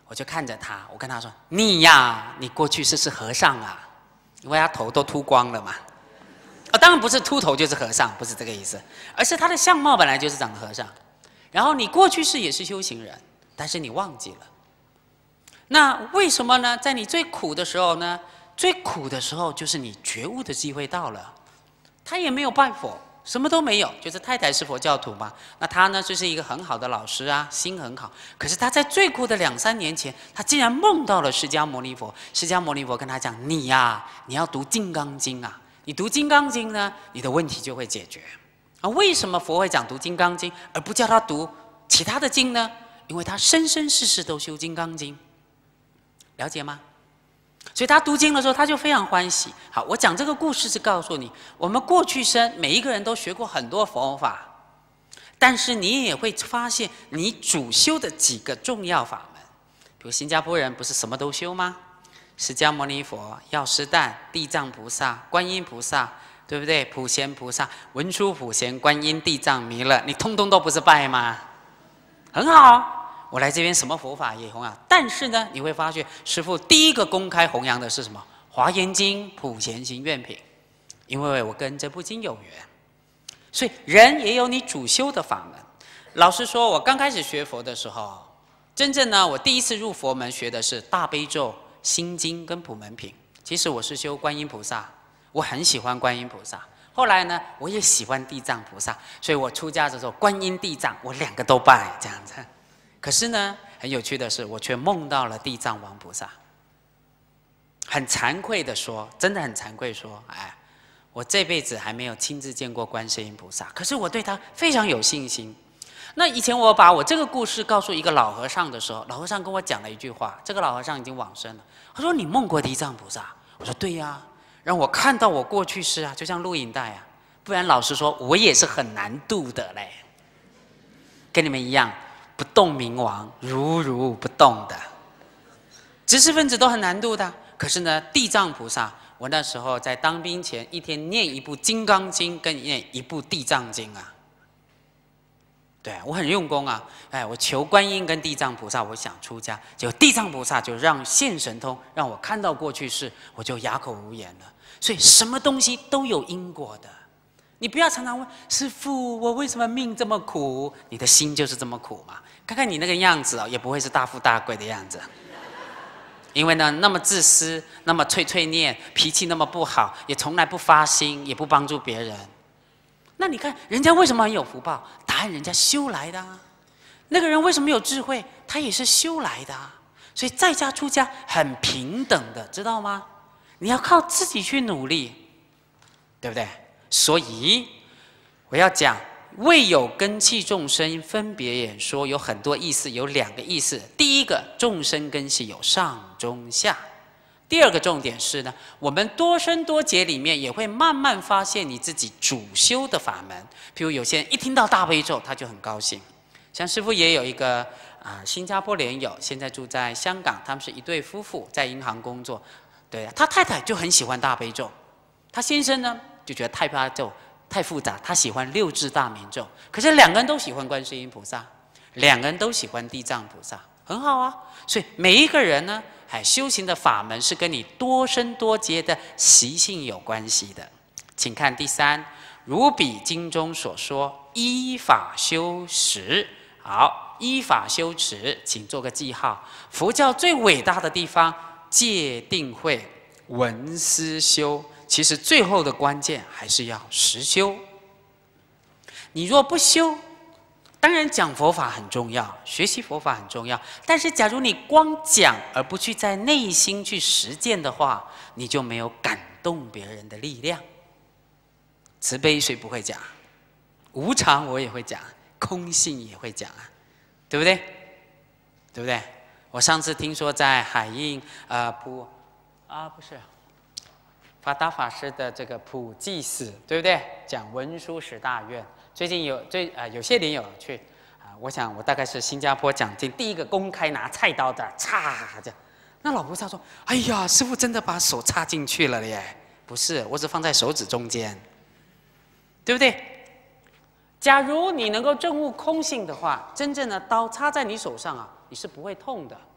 我就看着他，我跟他说：“你呀，你过去是和尚啊，因为他头都秃光了嘛。当然不是秃头就是和尚，不是这个意思，而是他的相貌本来就是长得和尚。然后你过去世也是修行人，但是你忘记了。那为什么呢？在你最苦的时候呢？最苦的时候就是你觉悟的机会到了。他也没有拜佛，什么都没有，就是太太是佛教徒嘛。那他呢，就是一个很好的老师啊，心很好。可是他在最苦的2、3年前，他竟然梦到了释迦牟尼佛。释迦牟尼佛跟他讲：“你呀，你要读《金刚经》啊，你读《金刚经》呢，你的问题就会解决。”啊，为什么佛会讲读《金刚经》，而不叫他读其他的经呢？因为他生生世世都修《金刚经》，了解吗？所以他读经的时候，他就非常欢喜。好，我讲这个故事是告诉你，我们过去生每一个人都学过很多佛法，但是你也会发现，你主修的几个重要法门，比如新加坡人不是什么都修吗？释迦牟尼佛、药师旦、地藏菩萨、观音菩萨，对不对？普贤菩萨、文殊普贤观音、地藏弥勒，你通通都不是拜吗？很好。我来这边什么佛法也弘扬，但是呢，你会发现师父第一个公开弘扬的是什么？《华严经》普贤行愿品，因为我跟这部经有缘，所以人也有你主修的法门。老实说，我刚开始学佛的时候，真正呢，我第一次入佛门学的是大悲咒、心经跟普门品。其实我是修观音菩萨，我很喜欢观音菩萨。后来呢，我也喜欢地藏菩萨，所以我出家的时候，观音、地藏我2个都拜，这样子。可是呢，很有趣的是，我却梦到了地藏王菩萨。很惭愧的说，真的很惭愧说，哎，我这辈子还没有亲自见过观世音菩萨，可是我对他非常有信心。那以前我把我这个故事告诉一个老和尚的时候，老和尚跟我讲了一句话，这个老和尚已经往生了。他说：“你梦过地藏菩萨？”我说：“对呀，让我看到我过去世啊，就像录影带啊，不然老实说，我也是很难度的嘞，跟你们一样。”不动明王，如如不动的，知识分子都很难度的。可是呢，地藏菩萨，我那时候在当兵前，一天念一部《金刚经》，跟念一部《地藏经》啊。对，我很用功啊。哎，我求观音跟地藏菩萨，我想出家，结果地藏菩萨就让现神通，让我看到过去式，我就哑口无言了。所以什么东西都有因果的。你不要常常问师父，我为什么命这么苦？你的心就是这么苦嘛。看看你那个样子哦，也不会是大富大贵的样子。因为呢，那么自私，那么碎碎念，脾气那么不好，也从来不发心，也不帮助别人。那你看人家为什么很有福报？答案人家修来的啊。那个人为什么有智慧？他也是修来的啊。所以在家出家很平等的，知道吗？你要靠自己去努力，对不对？所以我要讲未有根器众生分别演说，有很多意思，有2个意思。第一个，众生根系有上中下。第2个重点是呢，我们多生多劫里面也会慢慢发现你自己主修的法门。譬如有些人一听到大悲咒，他就很高兴。像师父也有一个新加坡莲友，现在住在香港，他们是一对夫妇，在银行工作。对，他太太就很喜欢大悲咒，他先生呢就觉得太怕咒太复杂，他喜欢6字大明咒。可是2个人都喜欢观世音菩萨，2个人都喜欢地藏菩萨，很好啊。所以每一个人呢，修行的法门是跟你多生多劫的习性有关系的。请看第3，如彼经中所说，依法修持。好，依法修持，请做个记号。佛教最伟大的地方，戒定慧、闻思修。其实最后的关键还是要实修。你若不修，当然讲佛法很重要，学习佛法很重要。但是假如你光讲而不去在内心去实践的话，你就没有感动别人的力量。慈悲谁不会讲？无常我也会讲，空性也会讲啊，对不对？对不对？我上次听说在海印不是。法达法师的这个普济寺，对不对？讲文殊10大愿。最近有些莲友去我想我大概是新加坡讲经第一个公开拿菜刀的，插这样。那老菩萨说：“哎呀，师父真的把手插进去了耶？不是，我只放在手指中间，对不对？假如你能够证悟空性的话，真正的刀插在你手上啊，你是不会痛的。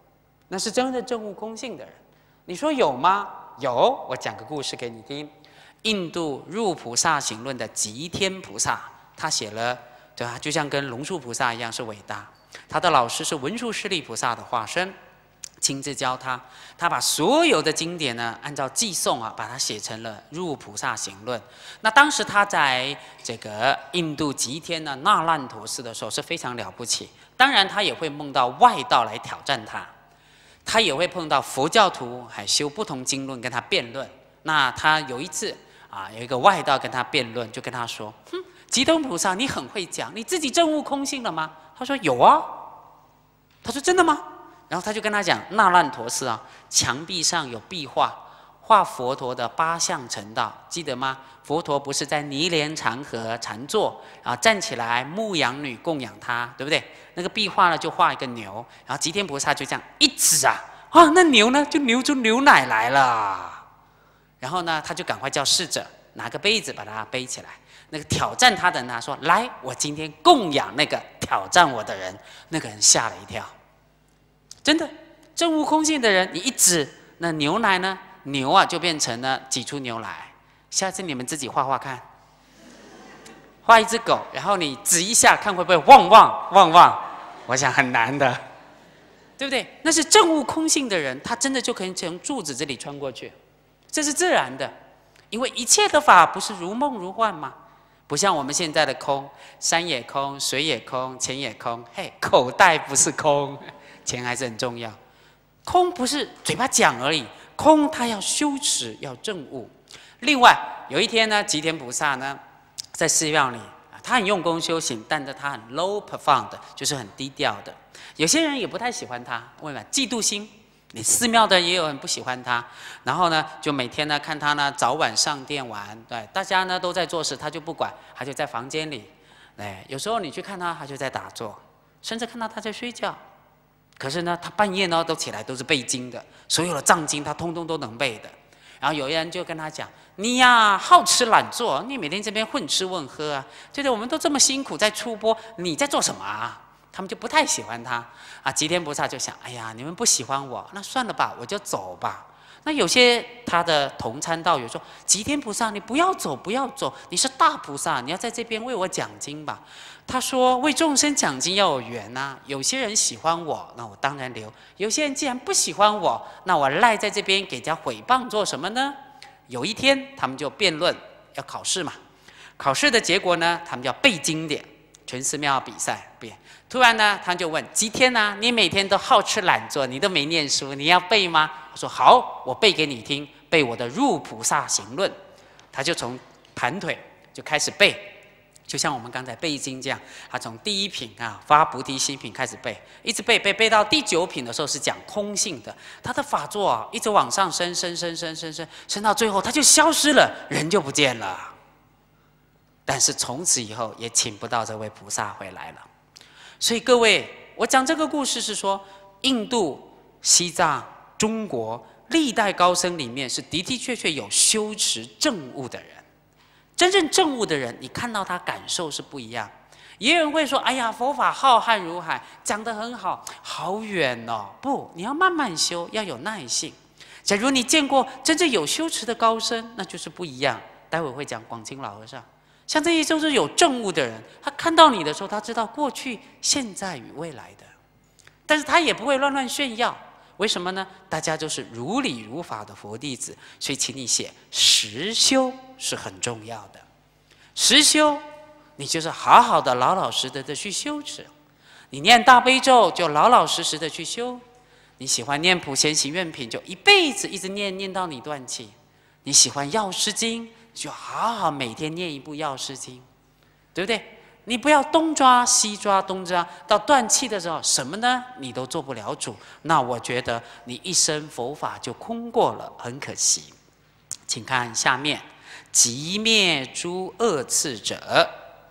那是真的证悟空性的人。你说有吗？有，我讲个故事给你听。印度入菩萨行论的吉天菩萨，他写了，对吧？就像跟龙树菩萨一样是伟大。他的老师是文殊师利菩萨的化身，亲自教他。他把所有的经典呢，按照寄诵啊，把它写成了《入菩萨行论》。那当时他在这个印度吉天呢那烂陀寺的时候是非常了不起。当然，他也会梦到外道来挑战他。他也会碰到佛教徒，还修不同经论跟他辩论。那他有一次啊，有一个外道跟他辩论，就跟他说：“哼，吉天菩萨，你很会讲，你自己证悟空性了吗？”他说：“有啊。”他说：“真的吗？”然后他就跟他讲，那烂陀寺啊，墙壁上有壁画，画佛陀的8相成道，记得吗？佛陀不是在泥莲长河禅坐，然后站起来，牧羊女供养他，对不对？那个壁画呢，就画一个牛，然后吉天菩萨就这样一指啊，那牛呢就流出牛奶来了。然后呢，他就赶快叫侍者拿个杯子把它背起来。那个挑战他的人他说：“来，我今天供养那个挑战我的人。”那个人吓了一跳。真的，证悟空性的人，你一指，那牛奶呢？牛啊就变成了挤出牛来。下次你们自己画画看，画一只狗，然后你指一下，看会不会汪汪汪汪？我想很难的，对不对？那是证悟空性的人，他真的就可以从柱子这里穿过去，这是自然的，因为一切的法不是如梦如幻吗？不像我们现在的空，山也空，水也空，钱也空，嘿，口袋不是空，钱还是很重要。空不是嘴巴讲而已，空它要修持，要证悟。另外有一天呢，吉天菩萨呢在寺庙里，他很用功修行，但是他很 low perform 的，就是很低调的。有些人也不太喜欢他，为什么？嫉妒心。你寺庙的也有人不喜欢他，然后呢，就每天呢看他呢早晚上殿玩，对，大家呢都在做事，他就不管，他就在房间里，哎，有时候你去看他，他就在打坐，甚至看到他在睡觉。可是呢，他半夜呢都起来，都是背经的，所有的藏经他通通都能背的。然后有人就跟他讲：“你呀，好吃懒做，你每天这边混吃混喝啊，对对，我们都这么辛苦在出播，你在做什么啊？”他们就不太喜欢他啊。吉天菩萨就想：“哎呀，你们不喜欢我，那算了吧，我就走吧。”那有些他的同参道友说：“吉天菩萨，你不要走，不要走，你是大菩萨，你要在这边为我讲经吧。”他说：“为众生讲经要有缘啊，有些人喜欢我，那我当然留；有些人既然不喜欢我，那我赖在这边给人家诽谤做什么呢？”有一天，他们就辩论，要考试嘛。考试的结果呢，他们要背经典，全寺庙要比赛背。突然呢，他就问吉天啊，你每天都好吃懒做，你都没念书，你要背吗？他说好，我背给你听，背我的入菩萨行论。他就从盘腿就开始背，就像我们刚才背经这样，他从第1品啊发菩提心品开始背，一直背到第9品的时候是讲空性的，他的法座啊一直往上升到最后他就消失了，人就不见了。但是从此以后也请不到这位菩萨回来了。所以各位，我讲这个故事是说，印度、西藏、中国历代高僧里面是的的确确有修持证悟的人。真正证悟的人，你看到他感受是不一样。也有人会说：“哎呀，佛法浩瀚如海，讲得很好，好远哦。”不，你要慢慢修，要有耐性。假如你见过真正有修持的高僧，那就是不一样。待会会讲广清老和尚。像这些都是有证悟的人，他看到你的时候，他知道过去、现在与未来的，但是他也不会乱乱炫耀。为什么呢？大家都是如理如法的佛弟子，所以请你写实修是很重要的。实修，你就是好好的、老老实实的去修持。你念大悲咒，就老老实实的去修。你喜欢念普贤行愿品，就一辈子一直念到你断气。你喜欢药师经，就好好每天念一部药师经，对不对？你不要东抓西抓东抓，到断气的时候，什么呢？你都做不了主。那我觉得你一生佛法就空过了，很可惜。请看下面，即灭诸恶刺者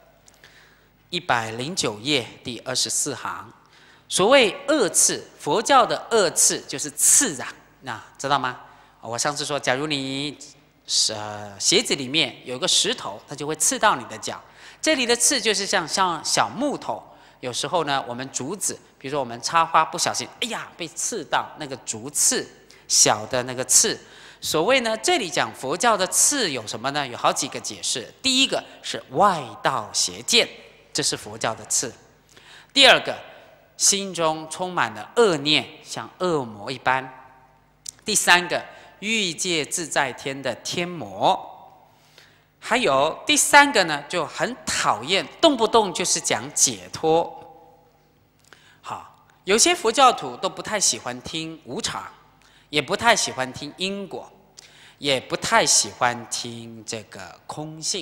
，109页第24行。所谓恶刺，佛教的恶刺就是刺啊，那知道吗？我上次说，假如你鞋子里面有一个石头，它就会刺到你的脚。这里的刺就是像小木头， 有时候呢，我们竹子，比如说我们插花不小心，哎呀，被刺到那个竹刺，小的那个刺。所谓呢，这里讲佛教的刺有什么呢？有好几个解释。第一个是外道邪见，这是佛教的刺；第二个，心中充满了恶念，像恶魔一般；第三个，欲界自在天的天魔；还有第三个呢，就很讨厌，动不动就是讲解脱。好，有些佛教徒都不太喜欢听无常。也不太喜欢听因果，也不太喜欢听这个空性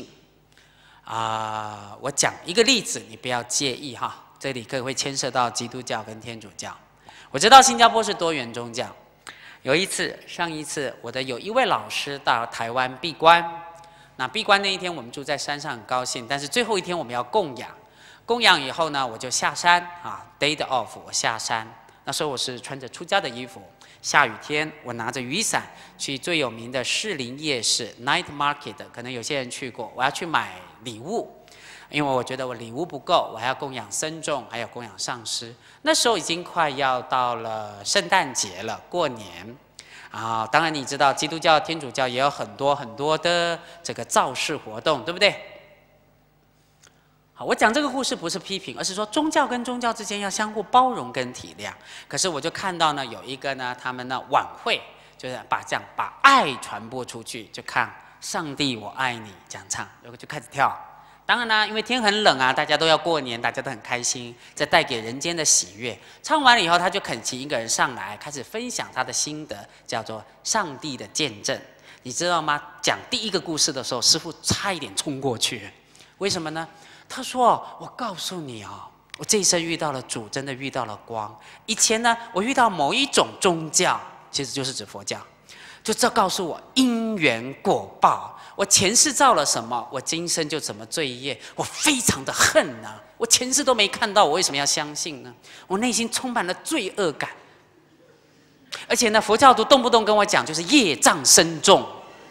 我讲一个例子，你不要介意哈。这里可能会牵涉到基督教跟天主教。我知道新加坡是多元宗教。上一次我的有一位老师到台湾闭关，那闭关那一天我们住在山上很高兴，但是最后一天我们要供养，供养以后呢，我就下山day off 我下山，那时候我是穿着出家的衣服。下雨天，我拿着雨伞去最有名的士林夜市 （Night Market）， 可能有些人去过。我要去买礼物，因为我觉得我礼物不够，我还要供养僧众，还有供养上师。那时候已经快要到了圣诞节了，过年当然你知道，基督教、天主教也有很多的这个造势活动，对不对？好，我讲这个故事不是批评，而是说宗教跟宗教之间要相互包容跟体谅。可是我就看到呢，有一个呢，他们呢晚会就是把爱传播出去，就看上帝我爱你这样唱，然后就开始跳。当然啦，因为天很冷大家都要过年，大家都很开心，这带给人间的喜悦。唱完了以后，他就恳请一个人上来，开始分享他的心得，叫做上帝的见证。你知道吗？讲第一个故事的时候，师父差一点冲过去，为什么呢？他说：“我告诉你我这一生遇到了主，真的遇到了光。以前呢，我遇到某一种宗教，其实就是指佛教，就这告诉我因缘果报。我前世造了什么，我今生就怎么罪业。我非常的恨我前世都没看到，我为什么要相信呢？我内心充满了罪恶感。而且呢，佛教徒动不动跟我讲，就是业障深重，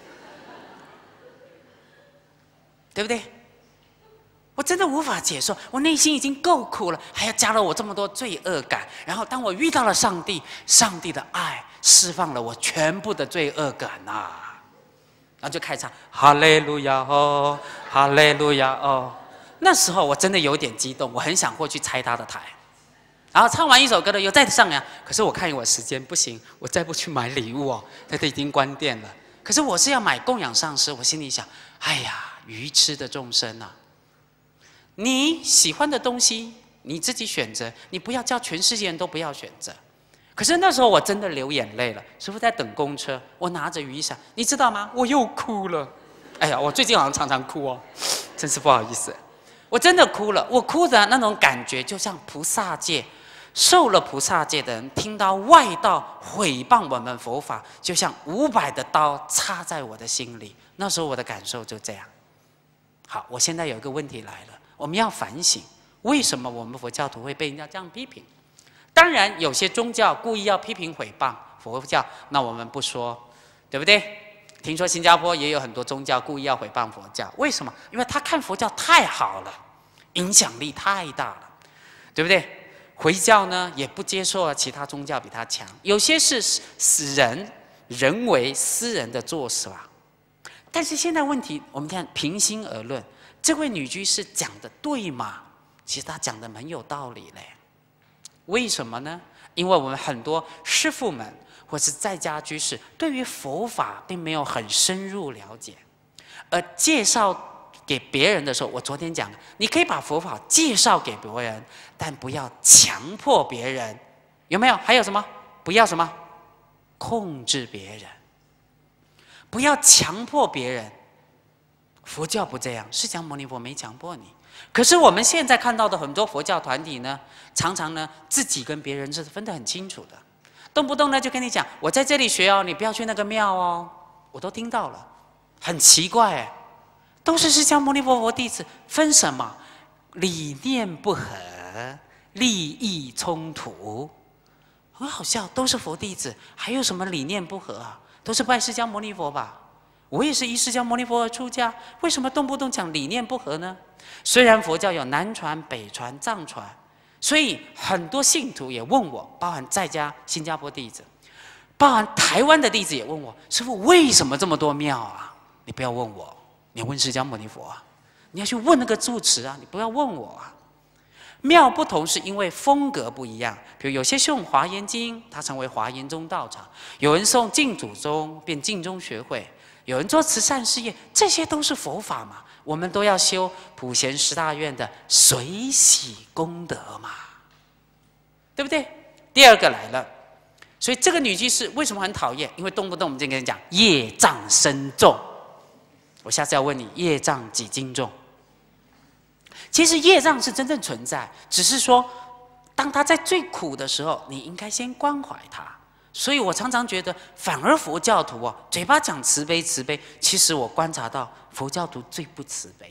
对不对？”我真的无法接受，我内心已经够苦了，还要加了我这么多罪恶感。然后当我遇到了上帝，上帝的爱释放了我全部的罪恶感然后就开始唱哈利路亚哦，哈利路亚哦。那时候我真的有点激动，我很想过去拆他的台。然后唱完一首歌的又再上呀，可是我看我时间不行，我再不去买礼物他都已经关店了。可是我是要买供养上师，我心里想，哎呀，愚痴的众生你喜欢的东西你自己选择，你不要叫全世界人都不要选择。可是那时候我真的流眼泪了，师父在等公车，我拿着雨伞，你知道吗？我又哭了。哎呀，我最近好像常常哭真是不好意思。我真的哭了，我哭的那种感觉，就像菩萨戒受了菩萨戒的人，听到外道毁谤我们佛法，就像500的刀插在我的心里。那时候我的感受就这样。好，我现在有一个问题来了。我们要反省，为什么我们佛教徒会被人家这样批评？当然，有些宗教故意要批评毁谤佛教，那我们不说，对不对？听说新加坡也有很多宗教故意要毁谤佛教，为什么？因为他看佛教太好了，影响力太大了，对不对？回教呢，也不接受其他宗教比他强，有些是人为私人的做法。但是现在问题，我们看平心而论。这位女居士讲的对吗？其实她讲的蛮有道理嘞。为什么呢？因为我们很多师父们或是在家居士对于佛法并没有很深入了解，而介绍给别人的时候，我昨天讲了，你可以把佛法介绍给别人，但不要强迫别人，有没有？还有什么？不要什么？控制别人，不要强迫别人。佛教不这样，释迦牟尼佛没强迫你。可是我们现在看到的很多佛教团体呢，常常呢自己跟别人是分得很清楚的，动不动呢就跟你讲，我在这里学你不要去那个庙我都听到了，很奇怪都是释迦牟尼佛佛弟子，分什么？理念不合，利益冲突，很好笑，都是佛弟子，还有什么理念不合都是拜释迦牟尼佛吧？我也是依释迦牟尼佛而出家，为什么动不动讲理念不合呢？虽然佛教有南传、北传、藏传， 所以很多信徒也问我，包含在家新加坡弟子，包含台湾的弟子也问我，师父为什么这么多庙啊？你不要问我，你问释迦牟尼佛啊，你要去问那个住持啊，你不要问我啊。庙不同是因为风格不一样，比如有些诵华严经，它成为华严宗道场；有人诵净土宗，变净宗学会；有人做慈善事业，这些都是佛法嘛。我们都要修普贤十大愿的随喜功德嘛，对不对？第二个来了，所以这个女居士为什么很讨厌？因为动不动我们就跟你讲业障深重。我下次要问你，业障几斤重？其实业障是真正存在，只是说，当他在最苦的时候，你应该先关怀他。所以我常常觉得，反而佛教徒啊，嘴巴讲慈悲慈悲，其实我观察到佛教徒最不慈悲。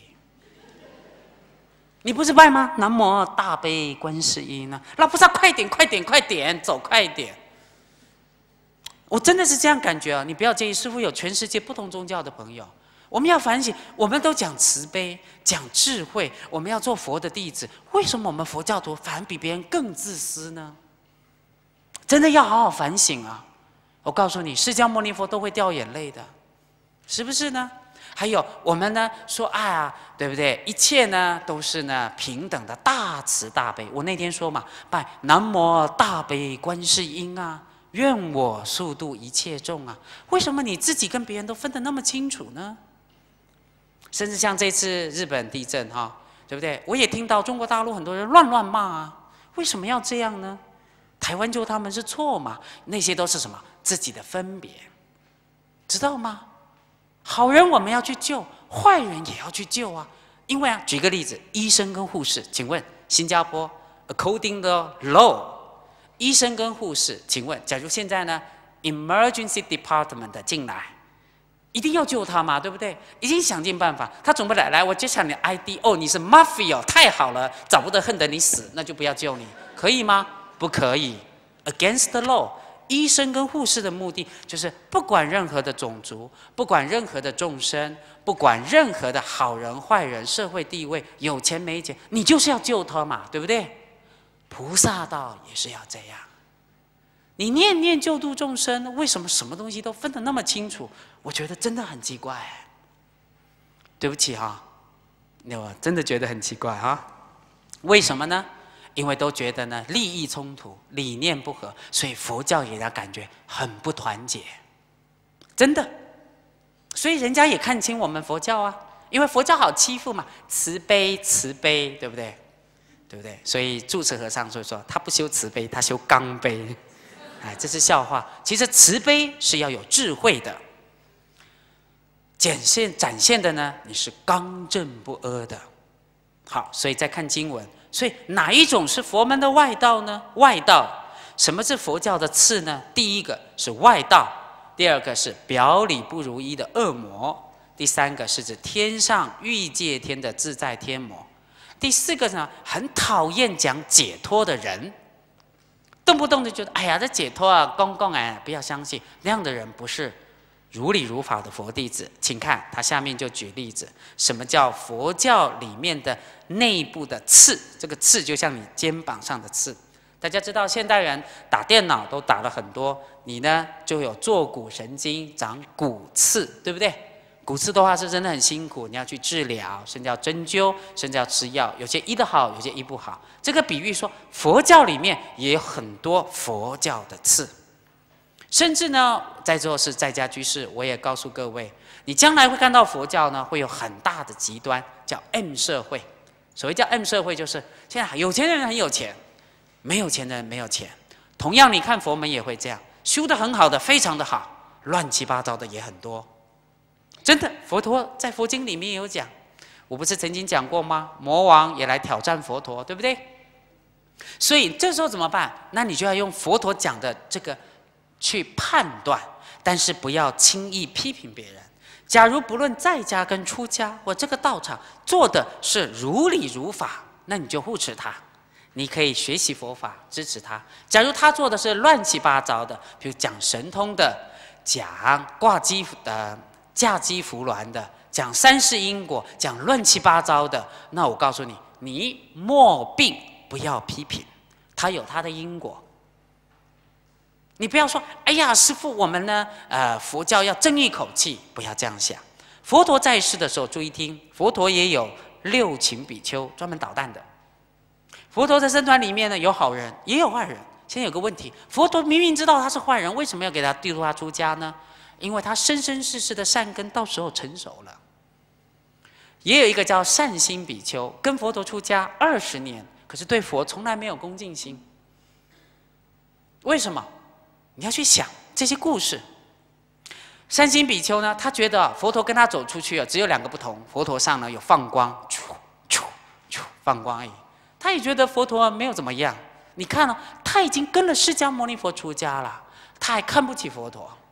你不是拜吗？南无大悲观世音啊，那菩萨快点快点快点，走快一点。我真的是这样感觉啊！你不要介意，师父有全世界不同宗教的朋友。我们要反省，我们都讲慈悲，讲智慧，我们要做佛的弟子，为什么我们佛教徒反而比别人更自私呢？真的要好好反省啊！我告诉你，释迦牟尼佛都会掉眼泪的，是不是呢？还有我们呢说啊，对不对？一切呢都是呢平等的大慈大悲。我那天说嘛，拜南无大悲观世音啊，愿我速度一切众啊。为什么你自己跟别人都分得那么清楚呢？甚至像这次日本地震哈，对不对？我也听到中国大陆很多人乱骂啊，为什么要这样呢？台湾救他们是错嘛？那些都是什么？自己的分别，知道吗？好人我们要去救，坏人也要去救啊。因为啊，举个例子，医生跟护士，请问新加坡 according the law， 医生跟护士，请问，假如现在呢 emergency department 进来，一定要救他嘛，对不对？已经想尽办法，他总不来，我揭晓你 ID， 哦，你是 mafia， 太好了，找不得恨得你死，那就不要救你，可以吗？不可以 ，against the law。医生跟护士的目的就是不管任何的种族，不管任何的众生，不管任何的好人坏人，社会地位有钱没钱，你就是要救他嘛，对不对？菩萨道也是要这样。你念念救度众生，为什么什么东西都分得那么清楚？我觉得真的很奇怪。对不起哈，我真的觉得很奇怪哈。为什么呢？因为都觉得呢利益冲突、理念不合，所以佛教给人家感觉很不团结，真的。所以人家也看清我们佛教啊，因为佛教好欺负嘛，慈悲慈悲，对不对？对不对？所以住持和尚就说他不修慈悲，他修刚悲。哎，这是笑话。其实慈悲是要有智慧的，展现的呢，你是刚正不阿的。好，所以再看经文。所以哪一种是佛门的外道呢？外道，什么是佛教的次呢？第一个是外道，第二个是表里不如一的恶魔，第三个是指天上欲界天的自在天魔，第四个呢，很讨厌讲解脱的人，动不动就觉得哎呀，这解脱啊，公公哎，不要相信，那样的人不是如理如法的佛弟子。请看他下面就举例子，什么叫佛教里面的内部的刺？这个刺就像你肩膀上的刺。大家知道现代人打电脑都打了很多，你呢就有坐骨神经长骨刺，对不对？骨刺的话是真的很辛苦，你要去治疗，甚至要针灸，甚至要吃药，有些医得好，有些医不好。这个比喻说，佛教里面也有很多佛教的刺。甚至呢，在座是在家居士，我也告诉各位，你将来会看到佛教呢会有很大的极端，叫 M 社会。所谓叫 M 社会，就是现在有钱人很有钱，没有钱的人没有钱。同样，你看佛门也会这样，修得很好的非常的好，乱七八糟的也很多。真的，佛陀在佛经里面有讲，我不是曾经讲过吗？魔王也来挑战佛陀，对不对？所以这时候怎么办？那你就要用佛陀讲的这个去判断，但是不要轻易批评别人。假如不论在家跟出家，我这个道场做的是如理如法，那你就护持他，你可以学习佛法，支持他。假如他做的是乱七八糟的，比如讲神通的，讲嫁鸡扶鸾的，讲三世因果，讲乱七八糟的，那我告诉你，你莫病不要批评，它有它的因果。你不要说，哎呀，师父，我们呢，佛教要争一口气，不要这样想。佛陀在世的时候，注意听，佛陀也有6群比丘专门捣蛋的。佛陀的僧团里面呢，有好人，也有坏人。现在有个问题，佛陀明明知道他是坏人，为什么要给他剃度他出家呢？因为他生生世世的善根到时候成熟了。也有一个叫善心比丘，跟佛陀出家20年，可是对佛从来没有恭敬心。为什么？你要去想这些故事。善心比丘呢，他觉得佛陀跟他走出去只有2个不同，佛陀上呢有放光，放光而已。他也觉得佛陀没有怎么样。你看他已经跟了释迦牟尼佛出家了，他还看不起佛陀。